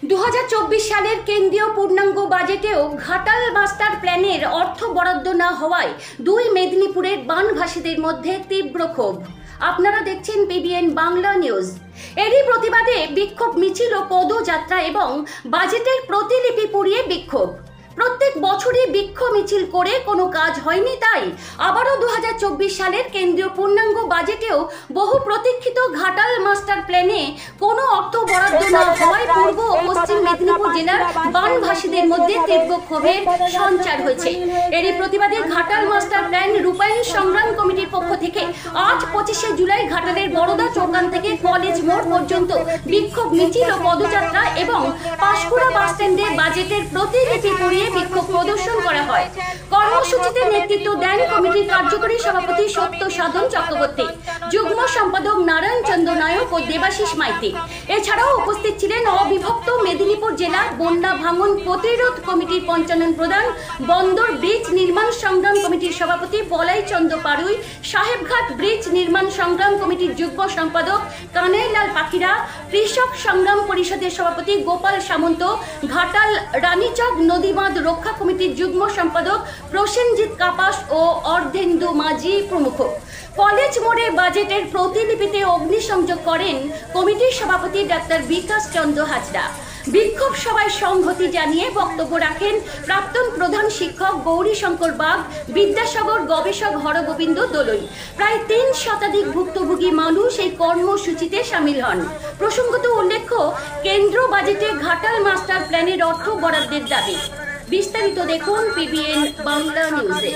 2024 সালের কেন্দ্রীয় পূর্ণাঙ্গ বাজেটেও ঘাটাল মাস্টার প্ল্যানের অর্থ বরাদ্দ না হওয়ায় দুই মেদিনীপুরের বানভাসীদের মধ্যে তীব্র ক্ষোভ। আপনারা দেখছেন পিবিএন বাংলা নিউজ। এরই প্রতিবাদে বিক্ষোভ মিছিল ও পদযাত্রা এবং বাজেটের প্রতিলিপি পুড়িয়ে বিক্ষোভ। প্রত্যেক বছরই বিক্ষোভ মিছিল করে কোনো কাজ হয়নি, তাই আবারও 2024 সালের কেন্দ্রীয় পূর্ণাঙ্গ বাজেটেও বহু প্রতীক্ষিত ঘাটাল মাস্টার প্ল্যানে কোনো অর্থ বরাদ্দ না হওয়ায় পূর্ব ও পশ্চিম মেদিনীপুর জেলার বানভাসীদের মধ্যে তীব্র ক্ষোভের সঞ্চার হয়েছে। এরই প্রতিবাদে ঘাটাল মাস্টার প্ল্যান রূপায়ণ সংগ্রাম কমিটির পক্ষ থেকে আজ 25শে জুলাই ঘাটালের বড়দা চৌকান থেকে কলেজ মোড় পর্যন্ত বিক্ষোভ মিছিল ও পদযাত্রা এবং পাঁশকুড়া বাসস্ট্যান্ডে বাজেটের প্রতিলিপি পুড়িয়ে বিক্ষোভ প্রদর্শন করা হয়। কর্মসূচিতে নেতৃত্ব দেন কমিটির কার্যকরী সভাপতি সত্য সাধন চক্রবর্তী, যুগ্ম সম্পাদক নারায়ণ চন্দ্র নায়ক ও দেবাশিস মাইতি। এছাড়াও উপস্থিত ছিলেন অবিভক্ত মেদিনীপুর জেলা বন্যা ভাঙন প্রতিরোধ কমিটির পঞ্চানন প্রধান, বন্দর ব্রিজ নির্মাণ সংগ্রাম কমিটির সভাপতি বলাই চন্দ্র পাড়ুই, সাহেবঘাট ব্রিজ নির্মাণ সংগ্রাম কমিটির যুগ্ম সম্পাদক কানাইলাল পাখিরা, কৃষক সংগ্রাম পরিষদের সভাপতি গোপাল সামন্ত, ঘাটাল রানীচক নদী বাঁধ রক্ষা কমিটির যুগ্ম সম্পাদক প্রসেনজিৎ কাপাস ও অর্ধেন্দু মাঝি প্রমুখ। কলেজ মোড়ে বাজেটের প্রতিলিপিতে অগ্নিসংযোগ করেন কমিটির সভাপতি ডাক্তার বিকাশ চন্দ্র হাজরা। বিক্ষোভ সভায় সংহতি জানিয়ে বক্তব্য রাখেন প্রাক্তন প্রধান শিক্ষক গৌরী শঙ্কর বাগ, বিদ্যাসাগর গবেষক হরগোবিন্দ দোলই। প্রায় 3 শতাধিক ভুক্তভোগী মানুষ এই কর্মসূচিতে সামিল হন। প্রসঙ্গত উল্লেখ্য, কেন্দ্র বাজেটে ঘাটাল মাস্টার প্ল্যানের অর্থ বরাদ্দের দাবি। বিস্তারিত দেখুন পিবিএন বাংলা নিউজে।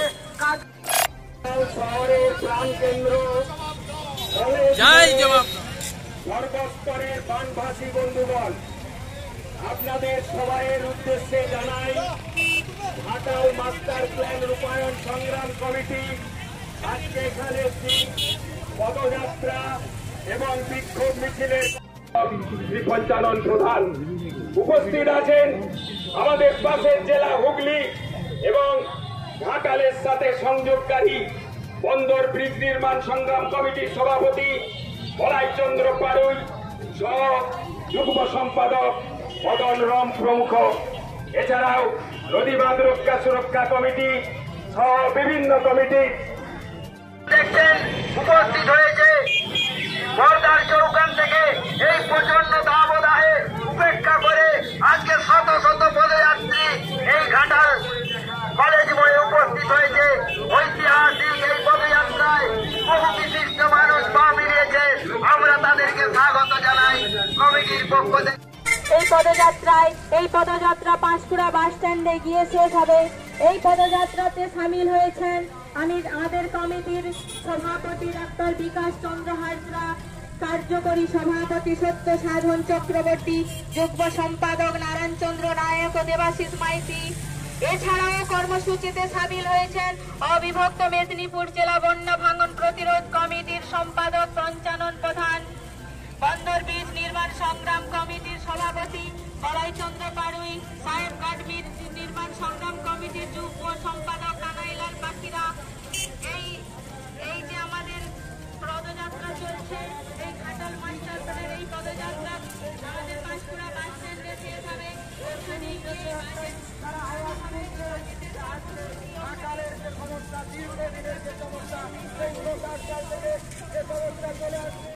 সর্বস্তরের বানভাসী বন্ধুগণ, আপনাদের সবাইয়ের উদ্দেশ্যে জানাই, ঘাটাল মাস্টার প্ল্যান রূপায়ণ সংগ্রাম কমিটি আজকে এখানে পদযাত্রা এবং বিক্ষোভ মিছিলের পঞ্চানন প্রধান উপস্থিত আছেন। আমাদের পাশের জেলা হুগলি এবং ঘাটালের সাথে সংযোগকারী বন্দর ব্রিজ নির্মাণ সংগ্রাম কমিটির সভাপতি বলাই চন্দ্র পাড়ুই সহ যুগ্ম সম্পাদক মদন রাম প্রমুখ। এছাড়াও নদী বাঁধ রক্ষা সুরক্ষা কমিটি সহ বিভিন্ন কমিটি দেখছেন উপস্থিত হয়েছে। বড়দার চৌকান থেকে এই প্রচন্ড দাবদাহে উপেক্ষা করে আজকে শত শত পদযাত্রী এই ঘাটাল কলেজ মোড়ে উপস্থিত হয়েছে। ঐতিহাসিক এই পদযাত্রায় বহু বিশিষ্ট মানুষ পা মিলিয়েছে। আমরা তাদেরকে স্বাগত জানাই কমিটির পক্ষ থেকে। এই পদযাত্রা পাঁশকুড়া বাস স্ট্যান্ডে গিয়ে শেষ হবে। এই পদযাত্রাতে সামিল হয়েছেন আমাদের কমিটির সভাপতি ডাক্তার বিকাশ চন্দ্র হাজরা, কার্যকরী সভাপতি সত্য সাধন চক্রবর্তী, যুগ্ম সম্পাদক নারায়ণ চন্দ্র নায়ক ও দেবাশিস মাইতি। এছাড়াও কর্মসূচিতে সামিল হয়েছেন অবিভক্ত মেদিনীপুর জেলা বন্যা ভাঙন প্রতিরোধ কমিটির সম্পাদক পঞ্চানন প্রধান, বন্দর ব্রিজ নির্মাণ সংগ্রাম কমিটির সভাপতি বলাই চন্দ্র পাড়ুই, সাহেবঘাট ব্রিজ নির্মাণ সংগ্রাম কমিটির যুগ্ম সম্পাদক কানাইলাল পাখিরা। এই যে আমাদের পদযাত্রা চলছে, এই ঘাটা